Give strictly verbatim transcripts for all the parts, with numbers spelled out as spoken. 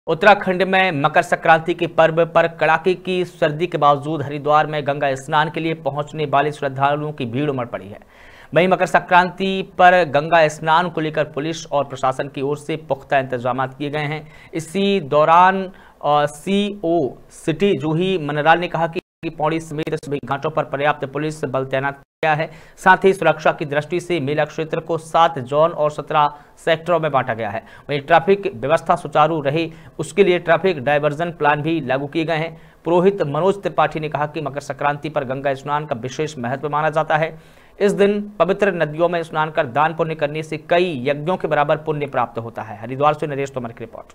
उत्तराखंड में मकर संक्रांति के पर्व पर कड़ाके की सर्दी के बावजूद हरिद्वार में गंगा स्नान के लिए पहुंचने वाले श्रद्धालुओं की भीड़ उमड़ पड़ी है। वहीं मकर संक्रांति पर गंगा स्नान को लेकर पुलिस और प्रशासन की ओर से पुख्ता इंतजाम किए गए हैं। इसी दौरान सीओ सिटी जूही मनराल ने कहा कि पौड़ी समेत सभी घाटों पर पर्याप्त पुलिस बल तैनात किया है। साथ ही सुरक्षा की दृष्टि से मेला क्षेत्र को सात जोन और सत्रह सेक्टरों में बांटा गया है। वहीं ट्रैफिक व्यवस्था सुचारू रहे उसके लिए ट्रैफिक डायवर्जन प्लान भी लागू किए गए हैं। पुरोहित मनोज त्रिपाठी ने कहा कि मकर संक्रांति पर गंगा स्नान का विशेष महत्व माना जाता है। इस दिन पवित्र नदियों में स्नान कर दान पुण्य करने से कई यज्ञों के बराबर पुण्य प्राप्त होता है। हरिद्वार से नरेश तोमर की रिपोर्ट।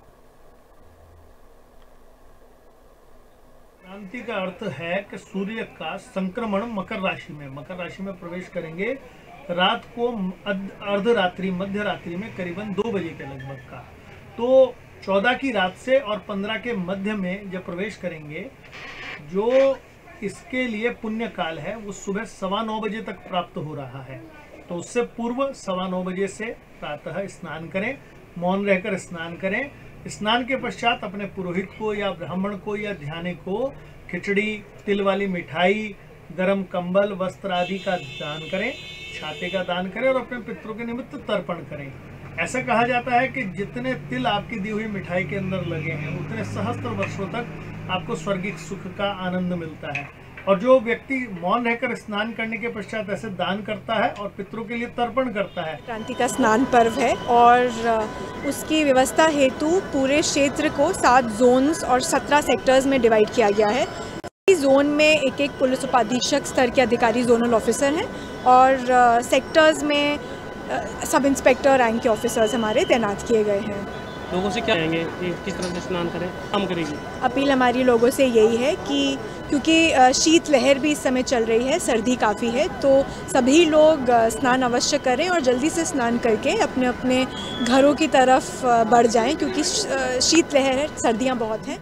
क्रांति का अर्थ है कि सूर्य का संक्रमण मकर राशि में मकर राशि में प्रवेश करेंगे रात को अर्धरात्रि मध्य रात्रि में करीबन दो बजे के लगभग का। तो चौदह की रात से और पंद्रह के मध्य में जब प्रवेश करेंगे, जो इसके लिए पुण्य काल है वो सुबह सवा नौ बजे तक प्राप्त हो रहा है। तो उससे पूर्व सवा नौ बजे से प्रातः स्नान करें, मौन रहकर स्नान करें। स्नान के पश्चात अपने पुरोहित को या ब्राह्मण को या ध्यानी को खिचड़ी, तिल वाली मिठाई, गरम कंबल, वस्त्र आदि का दान करें, छाते का दान करें और अपने पितरों के निमित्त तर्पण करें। ऐसा कहा जाता है कि जितने तिल आपकी दी हुई मिठाई के अंदर लगे हैं उतने सहस्त्र वर्षों तक आपको स्वर्गिक सुख का आनंद मिलता है। और जो व्यक्ति मौन रहकर स्नान करने के पश्चात ऐसे दान करता है और पितरों के लिए तर्पण करता है। क्रांति का स्नान पर्व है और उसकी व्यवस्था हेतु पूरे क्षेत्र को सात जोन्स और सत्रह सेक्टर्स में डिवाइड किया गया है। इस जोन में एक एक पुलिस उपाधीक्षक स्तर के अधिकारी जोनल ऑफिसर हैं और सेक्टर्स में सब इंस्पेक्टर रैंक के ऑफिसर्स हमारे तैनात किए गए हैं। लोगों से क्या कहेंगे कि किस तरह से स्नान करें, काम करेगी? अपील हमारी लोगों से यही है कि क्योंकि शीत लहर भी इस समय चल रही है, सर्दी काफ़ी है, तो सभी लोग स्नान अवश्य करें और जल्दी से स्नान करके अपने अपने घरों की तरफ बढ़ जाएं, क्योंकि शीत लहर है, सर्दियां बहुत हैं।